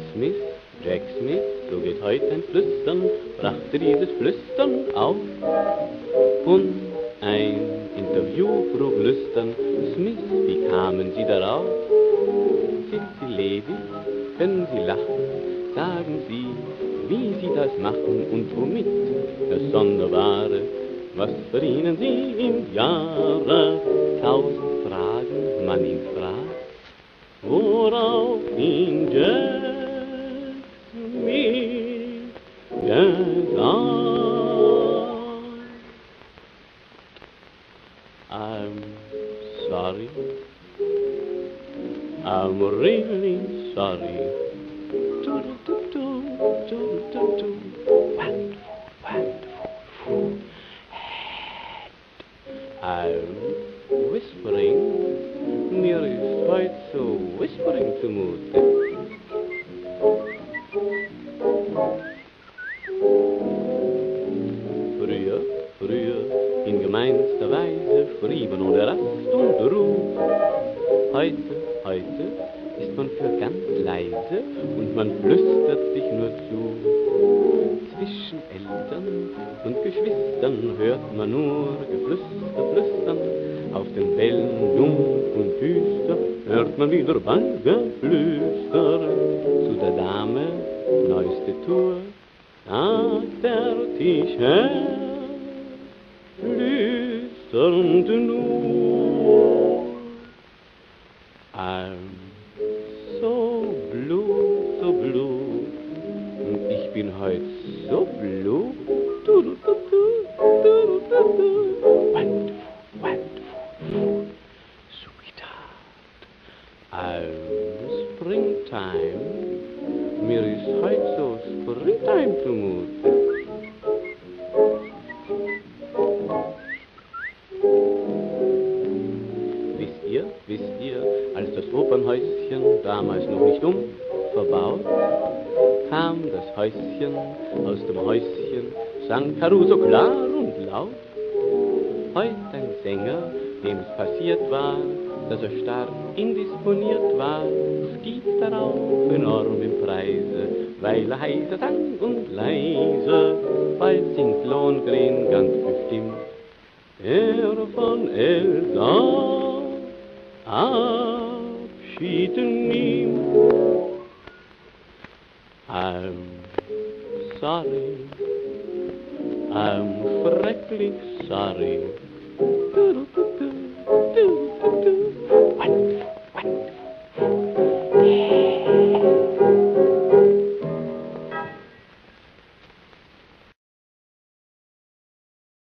Smith, Jack Smith, so geht heute ein Flüstern, brachte dieses Flüstern auf. Und ein Interview frug lüstern, Smith, wie kamen Sie darauf? Sind Sie ledig? Können Sie lachen? Sagen Sie, wie Sie das machen und womit? Das Sonderbare, was verdienen Sie im Jahre? 1000 Fragen man ihn fragt, worauf ihn Jack Smith gesagt. I'm sorry, I'm really sorry. Wonderful, wonderful. I'm whispering, mir ist heute so whispering zumute. Früher, in gemeinster Weise frieben ohne Rast und Ruhe. Heute ist man für ganz leise und man flüstert sich nur zu. Zwischen Eltern und Geschwistern hört man nur Geflüster, Flüstern. Auf den Wellen dumm und düster hört man wieder Ballgeflüster. Zu der Dame, neueste Tour, sagt der Tischherr, flüsternd nur. I'm so blue, und ich bin heut so blue. Wonderful, wonderful, sweetheart. I'm springtime, mir ist heut so springtime zumute. Wisst ihr, als das Opernhäuschen damals noch nicht verbaut, kam das Häuschen aus dem Häuschen, sang Caruso klar und laut. Heut ein Sänger, dem es passiert war, dass er stark indisponiert war, stieg darauf enorm im Preise, weil er heiser sang und leise. Bald singt Lohengrin ganz bestimmt, er von Elsa Abschied nimmt. I'm sorry, I'm schrecklich sorry.